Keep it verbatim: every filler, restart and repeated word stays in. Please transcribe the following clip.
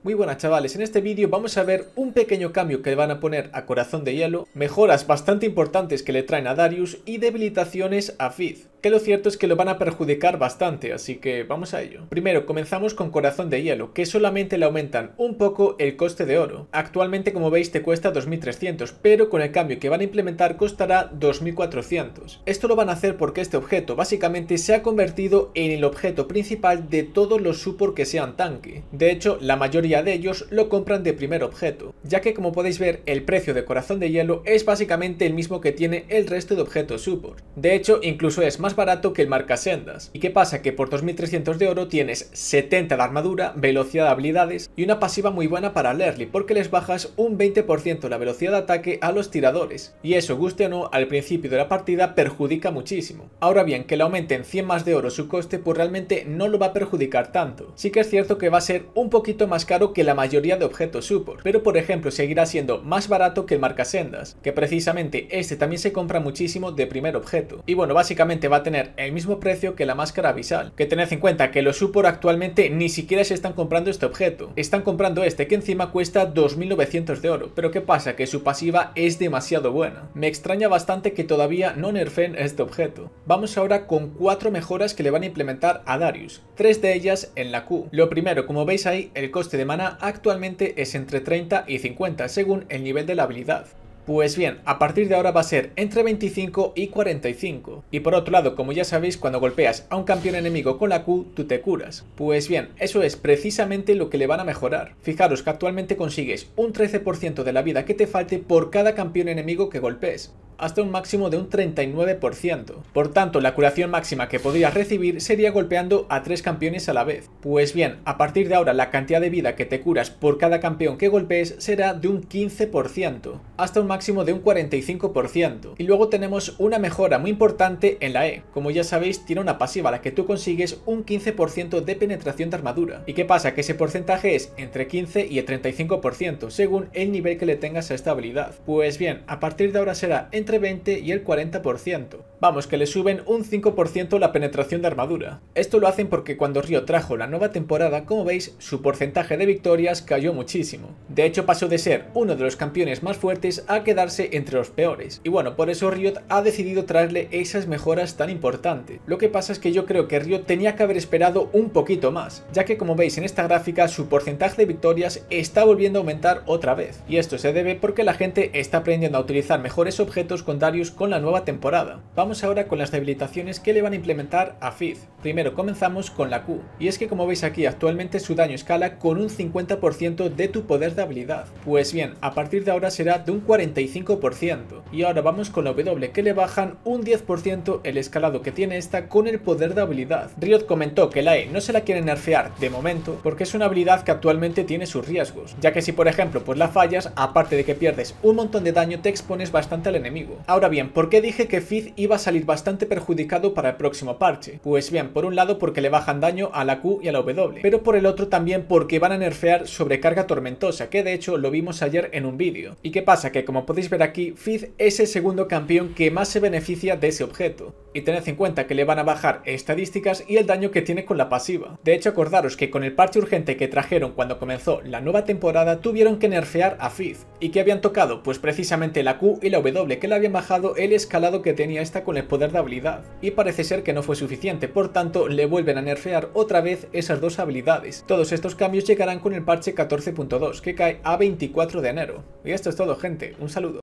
Muy buenas chavales, en este vídeo vamos a ver un pequeño cambio que le van a poner a Corazón de Hielo, mejoras bastante importantes que le traen a Darius y debilitaciones a Fizz, que lo cierto es que lo van a perjudicar bastante, así que vamos a ello. Primero comenzamos con Corazón de Hielo, que solamente le aumentan un poco el coste de oro. Actualmente, como veis, te cuesta dos mil trescientos, pero con el cambio que van a implementar costará dos mil cuatrocientos. Esto lo van a hacer porque este objeto básicamente se ha convertido en el objeto principal de todos los support que sean tanque. De hecho, la mayoría de ellos lo compran de primer objeto, ya que como podéis ver el precio de Corazón de Hielo es básicamente el mismo que tiene el resto de objetos support. De hecho, incluso es más barato que el marcasendas. ¿Y qué pasa? Que por dos mil trescientos de oro tienes setenta de armadura, velocidad de habilidades y una pasiva muy buena para Lerlie, porque les bajas un veinte por ciento la velocidad de ataque a los tiradores, y eso, guste o no, al principio de la partida perjudica muchísimo. Ahora bien, que le aumenten cien más de oro su coste, pues realmente no lo va a perjudicar tanto. Sí que es cierto que va a ser un poquito más caro que la mayoría de objetos support, pero por ejemplo seguirá siendo más barato que el marcasendas, que precisamente este también se compra muchísimo de primer objeto, y bueno, básicamente va a tener el mismo precio que la máscara abisal, que tened en cuenta que los support actualmente ni siquiera se están comprando este objeto, están comprando este que encima cuesta dos mil novecientos de oro, pero qué pasa, que su pasiva es demasiado buena. Me extraña bastante que todavía no nerfen este objeto. Vamos ahora con cuatro mejoras que le van a implementar a Darius, tres de ellas en la Q. Lo primero, como veis ahí, el coste de mana actualmente es entre treinta y cincuenta según el nivel de la habilidad. Pues bien, a partir de ahora va a ser entre veinticinco y cuarenta y cinco. Y por otro lado, como ya sabéis, cuando golpeas a un campeón enemigo con la Q, tú te curas. Pues bien, eso es precisamente lo que le van a mejorar. Fijaros que actualmente consigues un trece por ciento de la vida que te falte por cada campeón enemigo que golpees, hasta un máximo de un treinta y nueve por ciento. Por tanto, la curación máxima que podrías recibir sería golpeando a tres campeones a la vez. Pues bien, a partir de ahora la cantidad de vida que te curas por cada campeón que golpees será de un quince por ciento, hasta un máximo de un cuarenta y cinco por ciento. Y luego tenemos una mejora muy importante en la E. Como ya sabéis, tiene una pasiva a la que tú consigues un quince por ciento de penetración de armadura. ¿Y qué pasa? Que ese porcentaje es entre quince y el treinta y cinco por ciento, según el nivel que le tengas a esta habilidad. Pues bien, a partir de ahora será entre veinte y el cuarenta por ciento. Vamos, que le suben un cinco por ciento la penetración de armadura. Esto lo hacen porque cuando Riot trajo la nueva temporada, como veis, su porcentaje de victorias cayó muchísimo. De hecho, pasó de ser uno de los campeones más fuertes a quedarse entre los peores. Y bueno, por eso Riot ha decidido traerle esas mejoras tan importantes. Lo que pasa es que yo creo que Riot tenía que haber esperado un poquito más, ya que como veis en esta gráfica, su porcentaje de victorias está volviendo a aumentar otra vez. Y esto se debe porque la gente está aprendiendo a utilizar mejores objetos con Darius con la nueva temporada. Vamos ahora con las debilitaciones que le van a implementar a Fizz. Primero comenzamos con la Q, y es que como veis aquí actualmente su daño escala con un cincuenta por ciento de tu poder de habilidad. Pues bien, a partir de ahora será de un cuarenta y cinco por ciento. Y ahora vamos con la W, que le bajan un diez por ciento el escalado que tiene esta con el poder de habilidad. Riot comentó que la E no se la quiere nerfear de momento porque es una habilidad que actualmente tiene sus riesgos, ya que si por ejemplo pues la fallas, aparte de que pierdes un montón de daño, te expones bastante al enemigo. Ahora bien, ¿por qué dije que Fizz iba a salir bastante perjudicado para el próximo parche? Pues bien, por un lado porque le bajan daño a la Q y a la W, pero por el otro también porque van a nerfear sobrecarga tormentosa, que de hecho lo vimos ayer en un vídeo. ¿Y qué pasa? Que como podéis ver aquí, Fizz es el segundo campeón que más se beneficia de ese objeto. Y tened en cuenta que le van a bajar estadísticas y el daño que tiene con la pasiva. De hecho, acordaros que con el parche urgente que trajeron cuando comenzó la nueva temporada, tuvieron que nerfear a Fizz. ¿Y qué habían tocado? Pues precisamente la Q y la W, que le habían bajado el escalado que tenía esta con el poder de habilidad. Y parece ser que no fue suficiente, por tanto le vuelven a nerfear otra vez esas dos habilidades. Todos estos cambios llegarán con el parche catorce punto dos, que cae a veinticuatro de enero. Y esto es todo, gente. Un saludo.